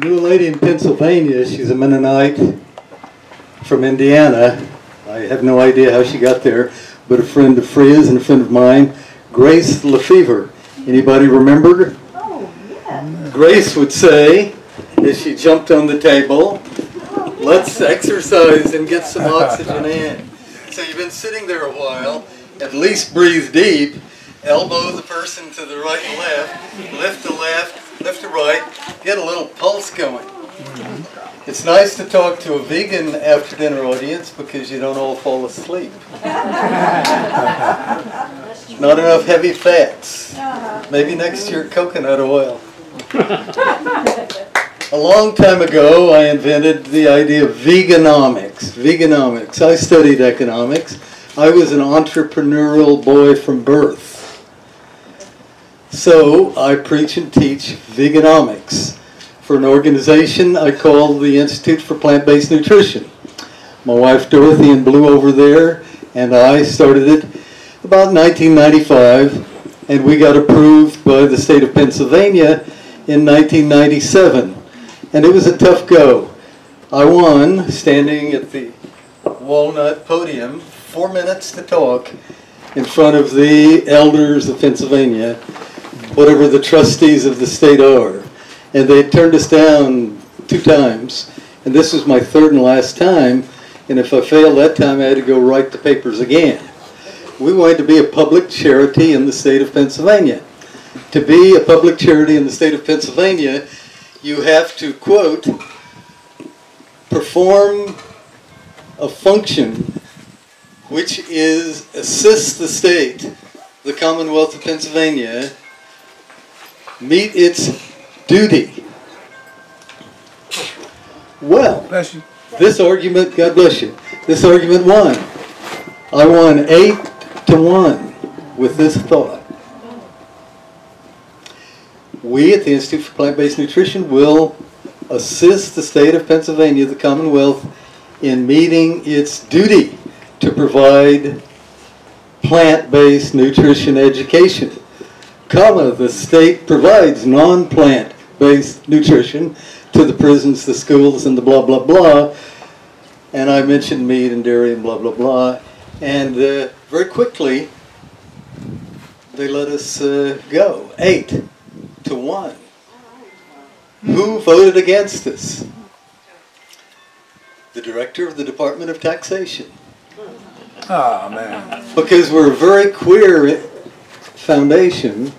knew a lady in Pennsylvania. She's a Mennonite from Indiana. I have no idea how she got there, but a friend of Freya's and a friend of mine, Grace Lefevre. Anybody remember her? Oh, yeah. Grace would say, as she jumped on the table, let's exercise and get some oxygen in. So you've been sitting there a while, at least breathe deep, elbow the person to the right and left, lift to right, get a little pulse going. It's nice to talk to a vegan after dinner audience because you don't all fall asleep. Not enough heavy fats. Maybe next year coconut oil. A long time ago I invented the idea of veganomics. Veganomics. I studied economics. I was an entrepreneurial boy from birth. So I preach and teach veganomics for an organization I call the Institute for Plant-Based Nutrition. My wife Dorothy in blue over there and I started it about 1995, and we got approved by the state of Pennsylvania in 1997. And it was a tough go. I won, standing at the Walnut podium, 4 minutes to talk in front of the elders of Pennsylvania, whatever the trustees of the state are. And they turned us down 2 times, and this was my 3rd and last time, and if I failed that time I had to go write the papers again. We wanted to be a public charity in the state of Pennsylvania. To be a public charity in the state of Pennsylvania, you have to, quote, perform a function which is assist the state, the Commonwealth of Pennsylvania, meet its duty. Well, this argument, God bless you, this argument won. I won 8-1 with this thought. We at the Institute for Plant-Based Nutrition will assist the state of Pennsylvania, the Commonwealth, in meeting its duty to provide plant-based nutrition education. The state provides non-plant-based nutrition to the prisons, the schools, and the blah, blah, blah. And I mentioned meat and dairy and blah, blah, blah. And very quickly, they let us go. 8-1. Who voted against us? The director of the Department of Taxation. Oh, man. Because we're a very queer foundation,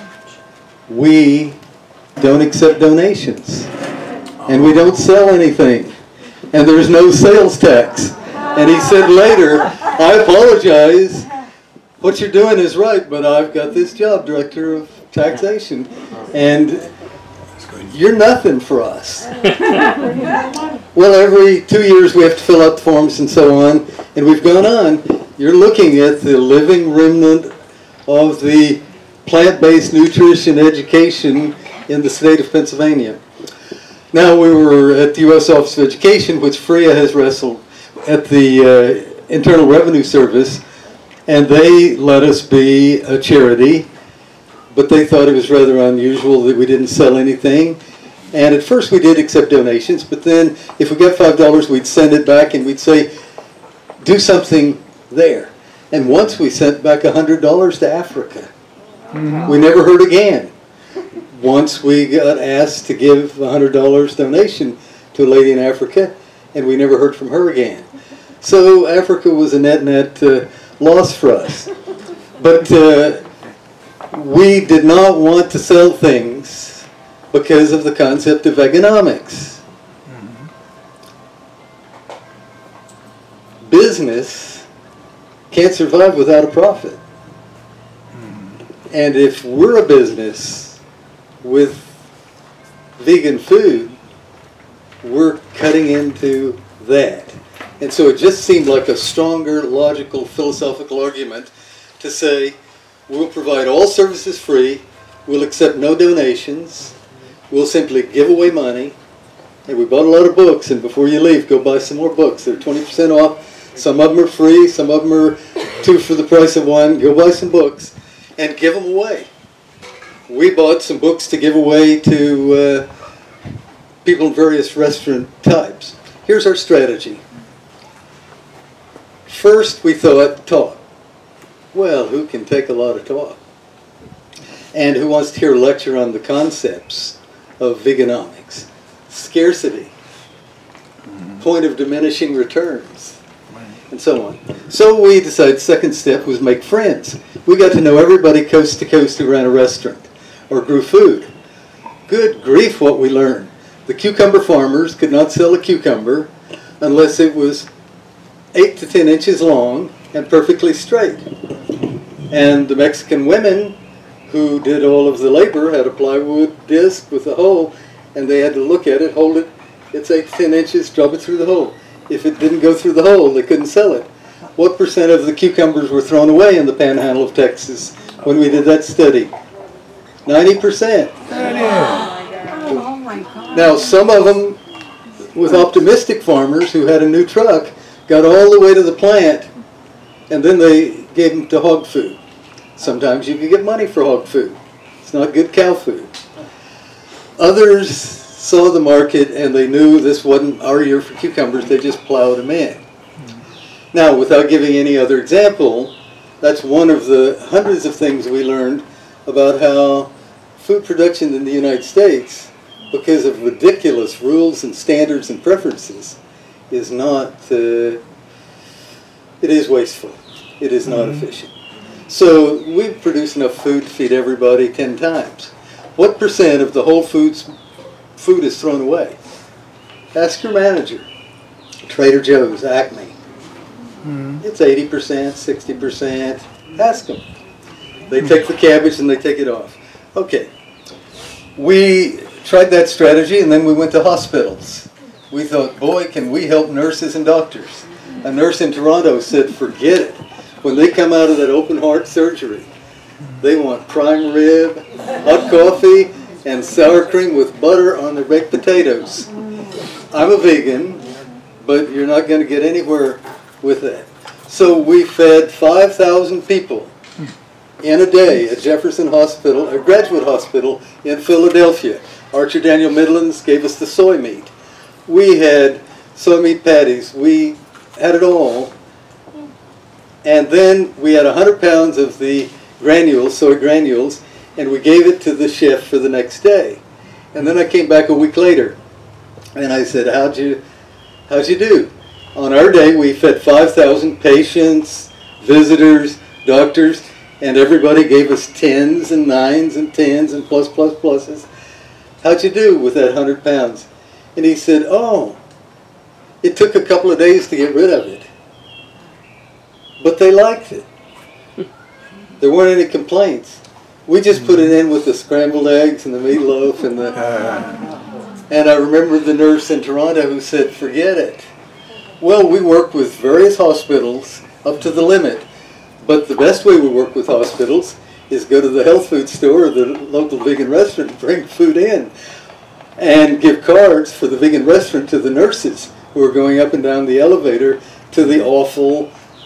we don't accept donations. And we don't sell anything. And there's no sales tax. And he said later, I apologize. What you're doing is right, but I've got this job, Director of Taxation. And you're nothing for us. Well, every 2 years we have to fill out the forms and so on. And we've gone on. You're looking at the living remnant of the plant-based nutrition education in the state of Pennsylvania. Now, we were at the U.S. Office of Education, which Freya has wrestled at the Internal Revenue Service, and they let us be a charity, but they thought it was rather unusual that we didn't sell anything. And at first we did accept donations, but then if we got $5, we'd send it back and we'd say, do something there. And once we sent back $100 to Africa. We never heard again. Once we got asked to give a $100 donation to a lady in Africa, and we never heard from her again. So Africa was a net loss for us. But we did not want to sell things because of the concept of veganomics. Business can't survive without a profit. And if we're a business with vegan food, we're cutting into that. And so it just seemed like a stronger, logical, philosophical argument to say, we'll provide all services free, we'll accept no donations, we'll simply give away money. And we bought a lot of books, and before you leave, go buy some more books. They're 20% off. Some of them are free, some of them are 2 for the price of 1. Go buy some books and give them away. We bought some books to give away to people in various restaurant types. Here's our strategy. First, we thought talk. Well, who can take a lot of talk? And who wants to hear a lecture on the concepts of veganomics? Scarcity, point of diminishing returns, and so on. So we decided the second step was make friends. We got to know everybody coast to coast who ran a restaurant or grew food. Good grief, what we learned. The cucumber farmers could not sell a cucumber unless it was 8 to 10 inches long and perfectly straight. And the Mexican women who did all of the labor had a plywood disc with a hole, and they had to look at it, hold it, it's 8 to 10 inches, drop it through the hole. If it didn't go through the hole, they couldn't sell it. What percent of the cucumbers were thrown away in the panhandle of Texas when we did that study? 90%. Oh my God. Now, some of them, with optimistic farmers who had a new truck, got all the way to the plant, and then they gave them to hog food. Sometimes you could get money for hog food. It's not good cow food. Others saw the market and they knew this wasn't our year for cucumbers, they just plowed them in. Now, without giving any other example, that's one of the hundreds of things we learned about how food production in the United States, because of ridiculous rules and standards and preferences, is not, it is wasteful. It is not efficient. So we produce enough food to feed everybody 10 times. What percent of the whole food is thrown away? Ask your manager. Trader Joe's, Acme. It's 80%, 60%. Ask them. They take the cabbage and they take it off. Okay. We tried that strategy and then we went to hospitals. We thought, boy, can we help nurses and doctors. A nurse in Toronto said, forget it. When they come out of that open heart surgery, they want prime rib, hot coffee, and sour cream with butter on their baked potatoes. I'm a vegan, but you're not going to get anywhere with that. So we fed 5,000 people in a day at Jefferson Hospital, a graduate hospital in Philadelphia. Archer Daniel Midlands gave us the soy meat. We had soy meat patties. We had it all. And then we had 100 pounds of the granules, soy granules, and we gave it to the chef for the next day. And then I came back a week later, and I said, how'd you do? On our day, we fed 5,000 patients, visitors, doctors, and everybody gave us 10s and 9s and 10s and pluses. How'd you do with that 100 pounds? And he said, oh, it took a couple of days to get rid of it. But they liked it. There weren't any complaints. We just put it in with the scrambled eggs and the meatloaf and the... And I remember the nurse in Toronto who said, forget it. Well, we work with various hospitals up to the limit. But the best way we work with hospitals is go to the health food store or the local vegan restaurant and bring food in. And give cards for the vegan restaurant to the nurses who are going up and down the elevator to the awful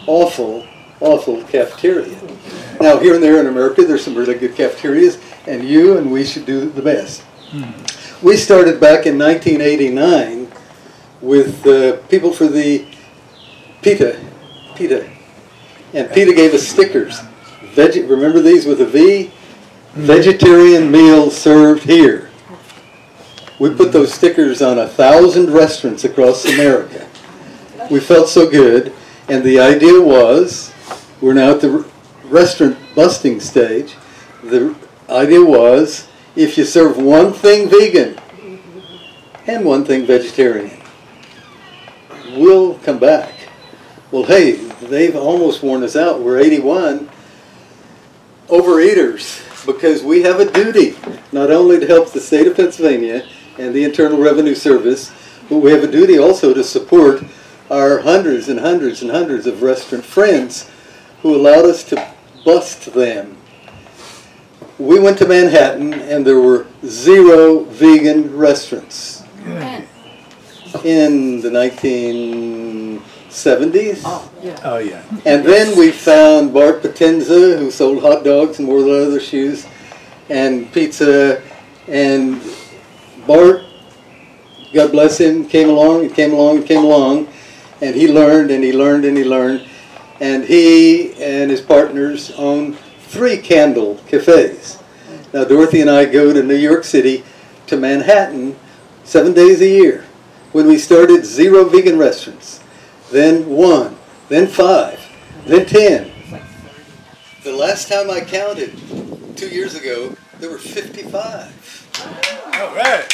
cafeteria. Now, here and there in America, there's some really good cafeterias, and we should do the best. We started back in 1989 with people for the PETA. And PETA gave us stickers. Remember these with a V? Vegetarian meals served here. We put those stickers on 1,000 restaurants across America. We felt so good. And the idea was, we're now at the restaurant busting stage. The idea was, if you serve one thing vegan and one thing vegetarian, we'll come back. Well, hey, they've almost worn us out. We're 81 overeaters because we have a duty not only to help the state of Pennsylvania and the Internal Revenue Service, but we have a duty also to support our hundreds and hundreds and hundreds of restaurant friends who allowed us to bust them. We went to Manhattan and there were 0 vegan restaurants in the 1970s. Oh, yeah. And then we found Bart Potenza, who sold hot dogs and wore leather shoes and pizza. And Bart God bless him, came along and came along and came along, and he learned and he learned and he learned, and he and his partners own 3 candle cafes. Now Dorothy and I go to New York City, to Manhattan, 7 days a year. When we started, 0 vegan restaurants, then 1, then 5, then 10. The last time I counted, 2 years ago, there were 55. All right.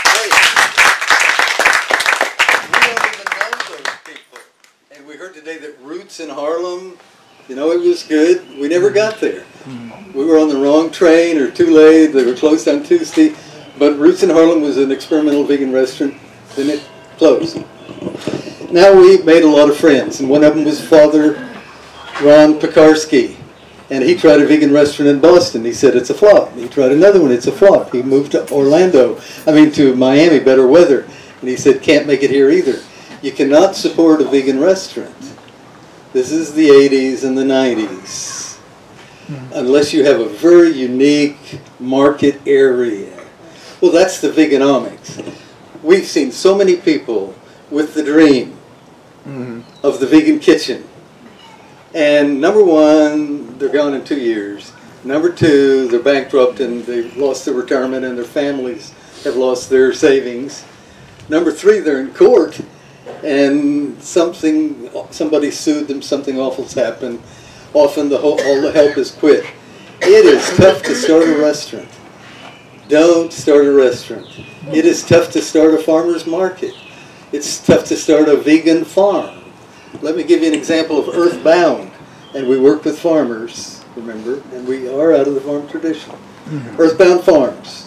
We don't even know those people. And we heard today that Roots in Harlem, you know, it was good. We never got there. We were on the wrong train or too late. They were closed on Tuesday. But Roots in Harlem was an experimental vegan restaurant. Then it closed. Now we made a lot of friends. And one of them was Father Ron Pekarsky. And he tried a vegan restaurant in Boston. He said it's a flop. He tried another one. It's a flop. He moved to to Miami, better weather. And he said, can't make it here either. You cannot support a vegan restaurant. This is the 80s and the 90s. Unless you have a very unique market area. Well, that's the veganomics. We've seen so many people with the dream of the vegan kitchen. And number 1, they're gone in 2 years. Number 2, they're bankrupt and they've lost their retirement and their families have lost their savings. Number 3, they're in court and somebody sued them, something awful's happened. Often all the help is quit. It is tough to start a restaurant. Don't start a restaurant. It is tough to start a farmer's market. It's tough to start a vegan farm. Let me give you an example of Earthbound. And we work with farmers, remember, and we are out of the farm tradition. Earthbound Farms.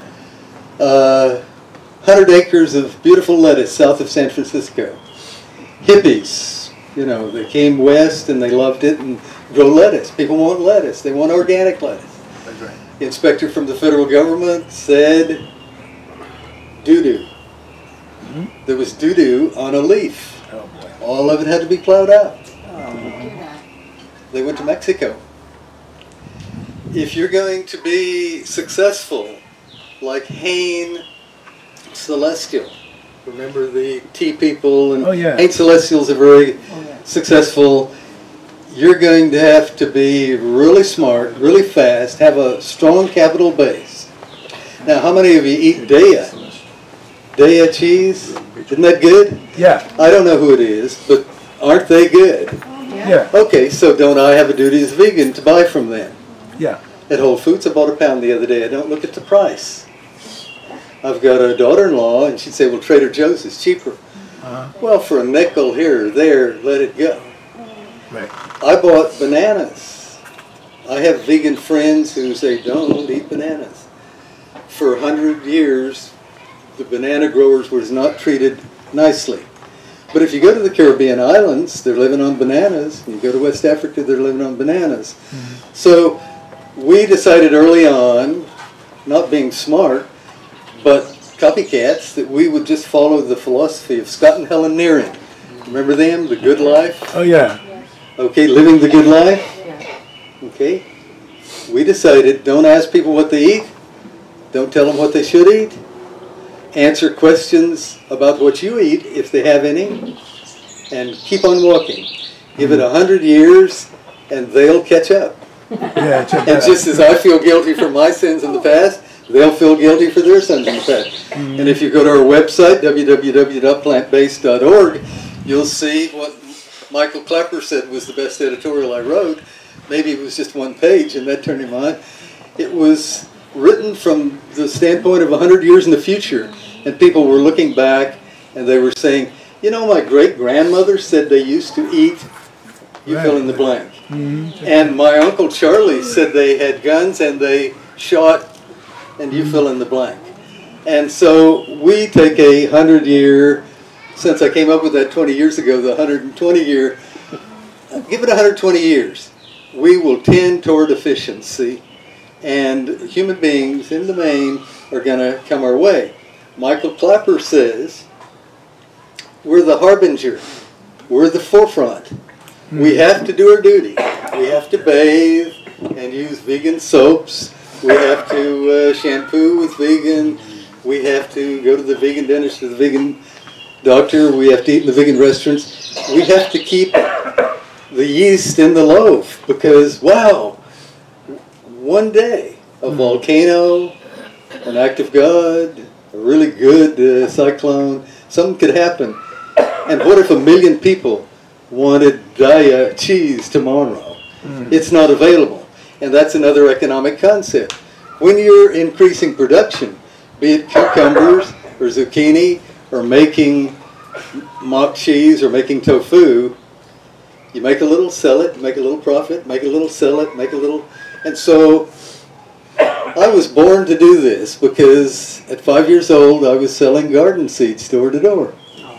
100 acres of beautiful lettuce south of San Francisco. Hippies, you know, they came west and they loved it and grow lettuce. People want lettuce. They want organic lettuce. That's right. The inspector from the federal government said doo-doo. There was doo-doo on a leaf. Oh boy. All of it had to be plowed out. They went to Mexico. If you're going to be successful, like Hain Celestial, remember the tea people, and Hain Celestials are very successful. You're going to have to be really smart, really fast, have a strong capital base. Now, how many of you eat Daiya? Daiya cheese? Isn't that good? Yeah. I don't know who it is, but aren't they good? Yeah. Okay, so don't I have a duty as a vegan to buy from them? Yeah. At Whole Foods, I bought a pound the other day. I don't look at the price. I've got a daughter-in-law, and she'd say, well, Trader Joe's is cheaper. Well, for a nickel here or there, let it go. Right. I bought bananas. I have vegan friends who say, don't eat bananas. For 100 years, the banana growers was not treated nicely. But if you go to the Caribbean islands, they're living on bananas. You go to West Africa, they're living on bananas. So we decided early on, not being smart, but copycats, that we would just follow the philosophy of Scott and Helen Nearing. Remember them? The Good Life? Oh yeah. Okay, living the good life? Okay. We decided, don't ask people what they eat. Don't tell them what they should eat. Answer questions about what you eat, if they have any, and keep on walking. Give it 100 years, and they'll catch up. Yeah. And just as I feel guilty for my sins in the past, they'll feel guilty for their sins in the past. And if you go to our website, www.plantbased.org, you'll see what Michael Clapper said was the best editorial I wrote. Maybe it was just one page, and that turned him on. It was written from the standpoint of 100 years in the future, and people were looking back, and they were saying, you know, my great-grandmother said they used to eat, you fill in the blank. And my Uncle Charlie said they had guns and they shot, and you fill in the blank. And so we take a 100-year, since I came up with that 20 years ago, the 120-year, give it 120 years. We will tend toward efficiency, and human beings in the main are going to come our way. Michael Clapper says, we're the harbinger, we're the forefront. We have to do our duty. We have to bathe and use vegan soaps. We have to shampoo with vegan. We have to go to the vegan dentist or the vegan doctor. We have to eat in the vegan restaurants. We have to keep the yeast in the loaf because, wow, one day, a volcano, an act of God, a really good cyclone, something could happen. And what if 1 million people wanted Daiya cheese tomorrow? It's not available. And that's another economic concept. When you're increasing production, be it cucumbers or zucchini or making mock cheese or making tofu, you make a little, sell it, make a little profit, make a little, sell it, make a little. And so I was born to do this because at 5 years old I was selling garden seeds door to door.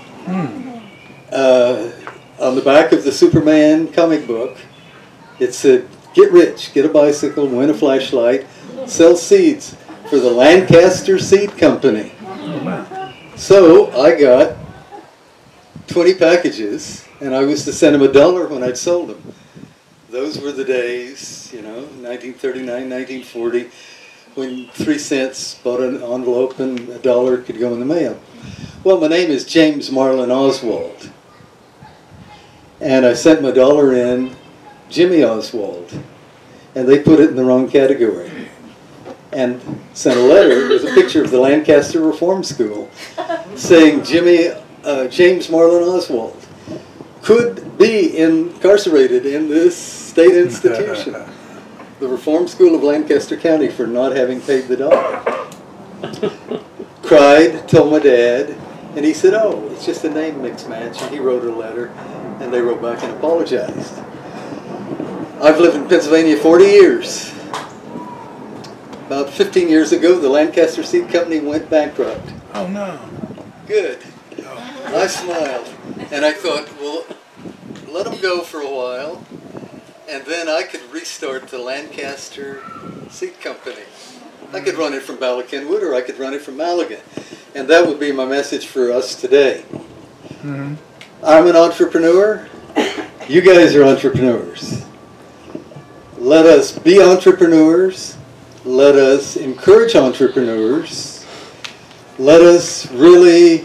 On the back of the Superman comic book, it said, get rich, get a bicycle, win a flashlight, sell seeds for the Lancaster Seed Company. So I got 20 packages, and I was to send them $1 when I'd sold them. Those were the days, you know, 1939, 1940, when 3 cents bought an envelope and $1 could go in the mail. Well, my name is James Marlin Oswald, and I sent my $1 in, Jimmy Oswald, and they put it in the wrong category. And sent a letter with a picture of the Lancaster Reform School saying James Marlin Oswald could be incarcerated in this state institution, the Reform School of Lancaster County, for not having paid the $1. Cried, told my dad, and he said, oh, it's just a name mix match, and he wrote a letter, and they wrote back and apologized. I've lived in Pennsylvania 40 years. About 15 years ago, the Lancaster Seed Company went bankrupt. Oh, no. Good. I smiled, and I thought, well, let them go for a while, and then I could restart the Lancaster Seed Company. I could run it from Bala Cynwyd, or I could run it from Malaga, and that would be my message for us today. I'm an entrepreneur. You guys are entrepreneurs. Let us be entrepreneurs. Let us encourage entrepreneurs. Let us really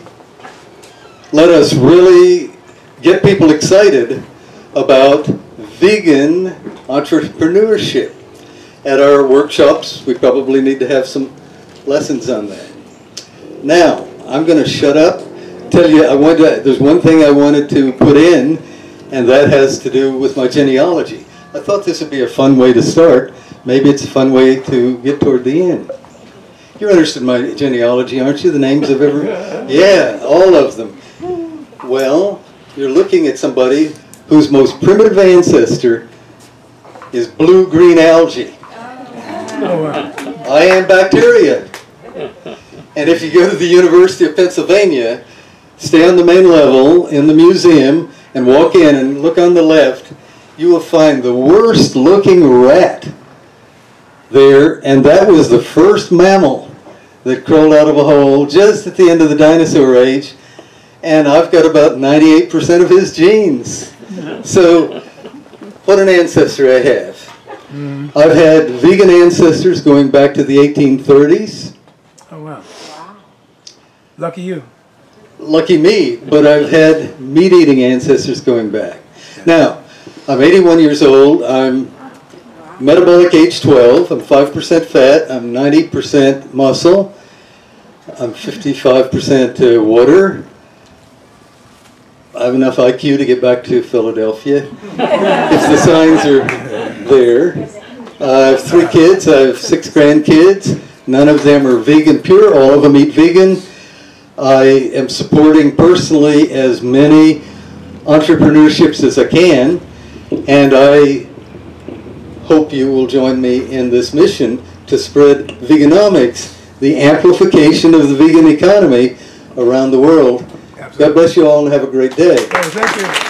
get people excited about vegan entrepreneurship. At our workshops, we probably need to have some lessons on that. Now, I'm going to shut up. Tell you, there's one thing I wanted to put in, and that has to do with my genealogy. I thought this would be a fun way to start. Maybe it's a fun way to get toward the end. You're interested in my genealogy, aren't you? The names of every... Yeah, all of them. Well, you're looking at somebody whose most primitive ancestor is blue-green algae. I am bacteria. And if you go to the University of Pennsylvania, stay on the main level in the museum and walk in and look on the left, you will find the worst looking rat there, and that was the first mammal that crawled out of a hole just at the end of the dinosaur age, and I've got about 98% of his genes. So what an ancestor I have. I've had vegan ancestors going back to the 1830s. Oh, wow. Lucky you. Lucky me, but I've had meat-eating ancestors going back. Now, I'm 81 years old. I'm metabolic age 12. I'm 5% fat. I'm 90% muscle. I'm 55% water. I have enough IQ to get back to Philadelphia if the signs are there. I have 3 kids. I have 6 grandkids. None of them are vegan pure. All of them eat vegan. I am supporting personally as many entrepreneurships as I can, and I hope you will join me in this mission to spread veganomics, the amplification of the vegan economy around the world. Absolutely. God bless you all and have a great day. Oh, thank you.